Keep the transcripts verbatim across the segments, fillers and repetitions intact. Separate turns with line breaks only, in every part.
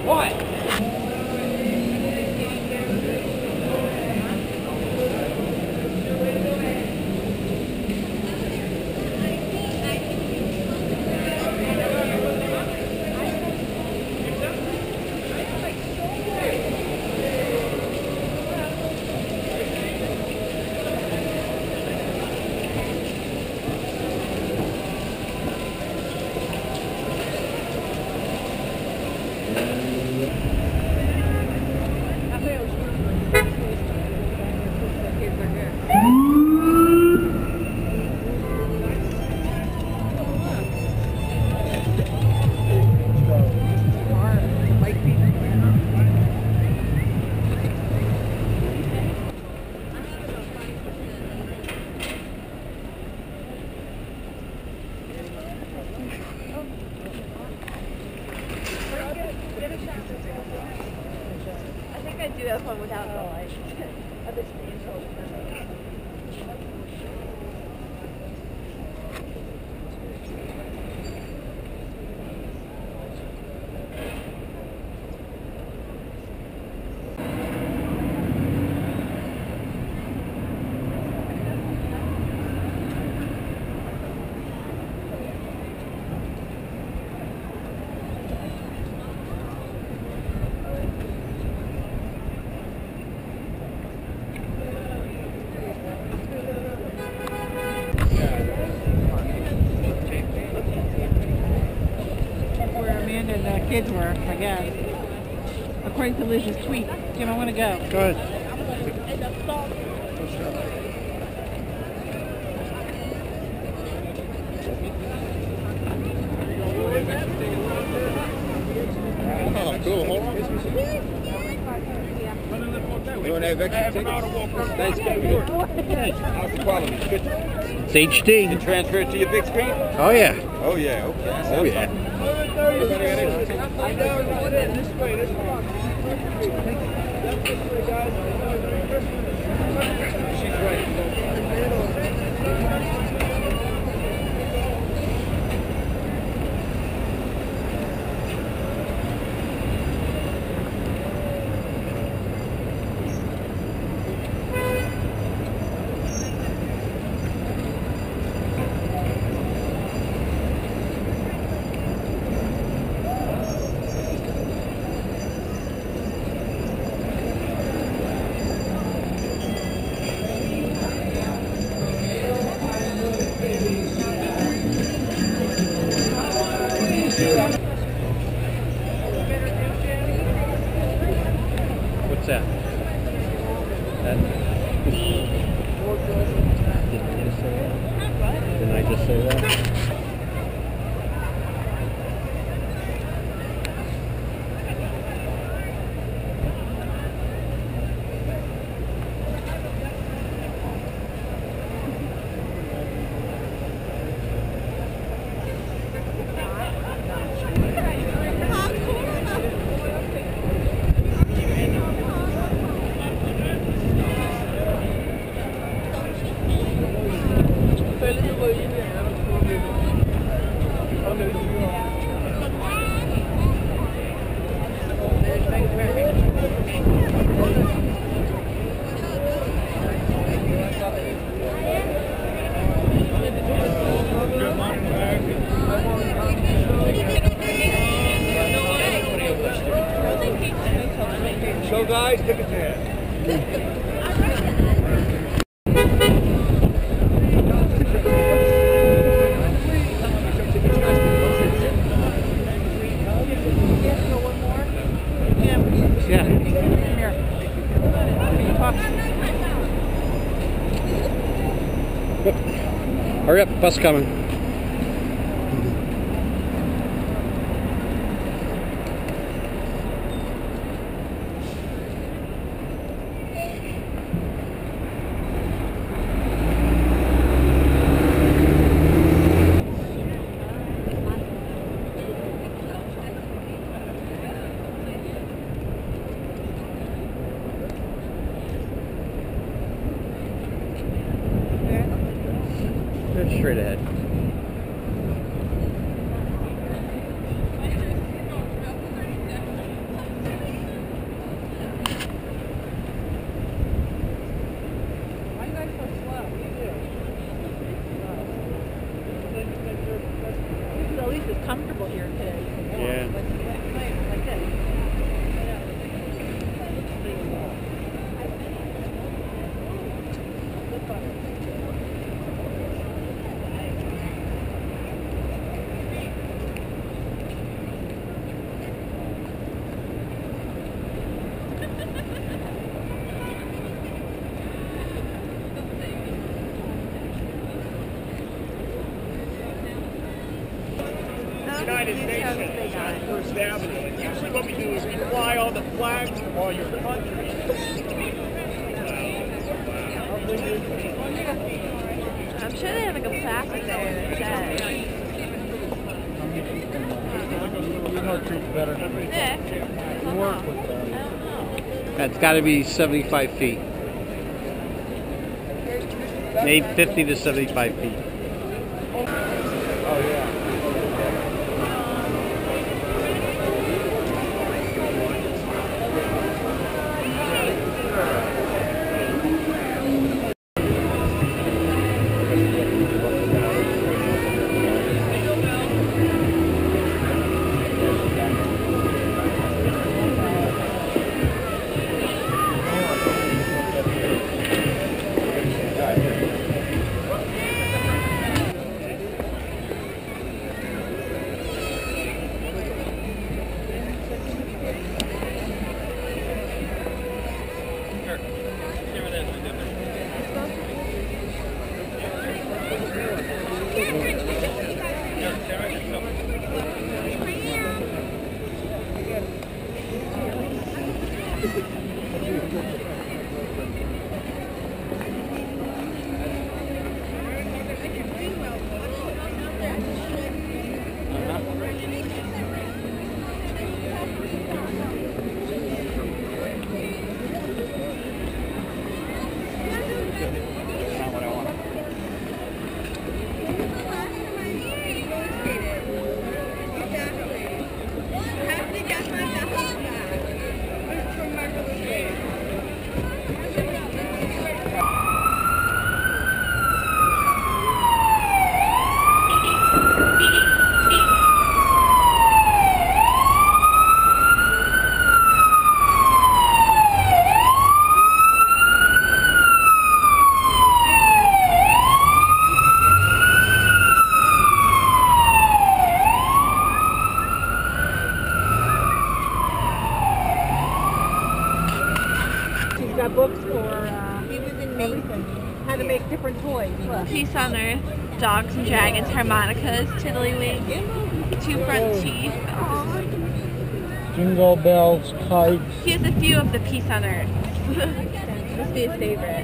What?
I think I'd do that one without the like other screen.
And the kids were, I guess. According to Liz's tweet. Jim, I want to go.
Go ahead.
Oh, cool. Hold on. You want to have extra tickets? Thanks, Kevin. How's the quality? Good.
It's H D.
You transfer it to your big screen?
Oh, yeah.
Oh, yeah. Okay.
Oh, yeah.
I know, this way, this way. She's right.
What's that? That? Didn't I just say that?
So guys, take a chance.
Yeah. Here.
Hurry up, bus coming. Straight ahead. Yeah.
Like this.
United Nations on First Avenue. And usually what we do is we fly all the flags from all your countries.
I'm sure they have like a plastic there that says.
You know treats better than me.
Yeah.
You work with them.
I don't know.
That's got to be seventy-five feet. Made fifty to seventy-five feet.
Oh, yeah.
Got books for uh, he was in everything. How to make different toys.
Well, Peace on Earth, Dogs and Dragons, Harmonicas, Tiddlywink, Two Front Teeth. Aww.
Jingle bells, kites.
He has a few of the Peace on Earth. Must be his favorite.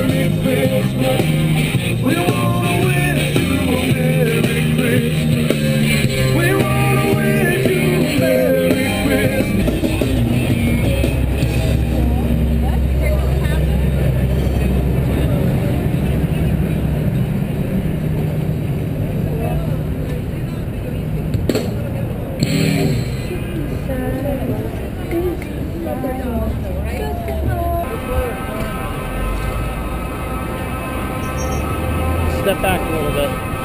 We wanna wish you a Merry Christmas.
back a little bit.